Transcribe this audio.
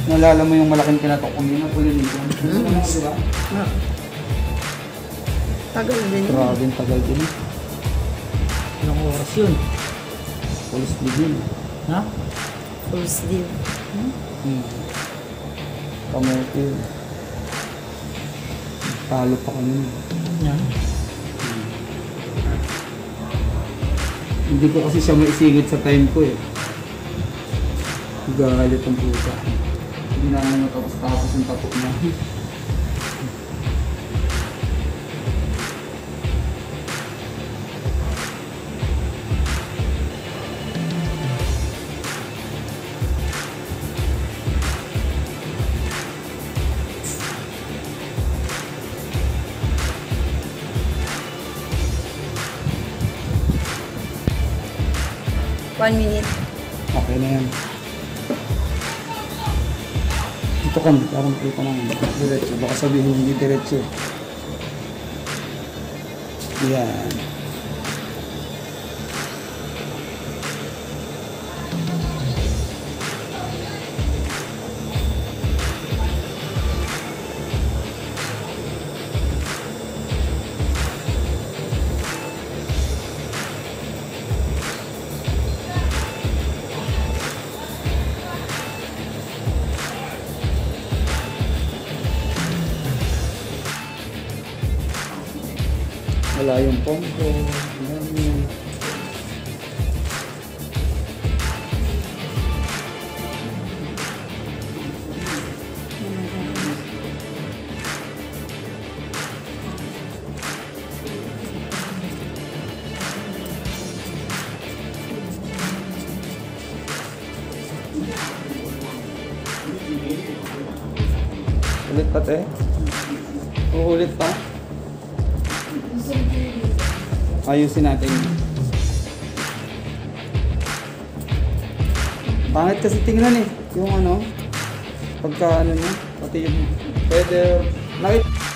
Nalala mo yung malaking kinatok ko yun, Polynesian. Diba? Tagal din yun. Grabe, tagal din. Ilang oras yun? Police din. Ha? First deal. Kamote. Talo pa kami. Yan. Hindi ko kasi siya maisigit sa time ko eh. Galit ang puta. Hindi na naman tapos yung tapok niya. 1 minute. Okay na yan. Dito ka, parang makita naman. Diretso. Baka sabihin hindi diretso. Yan. Wala yung pompo. Yan. Ulit pa te? Uulit pa? Ayusin natin. Pangit kasi tingnan eh. Yung ano, pagka ano niya, pati yung feather.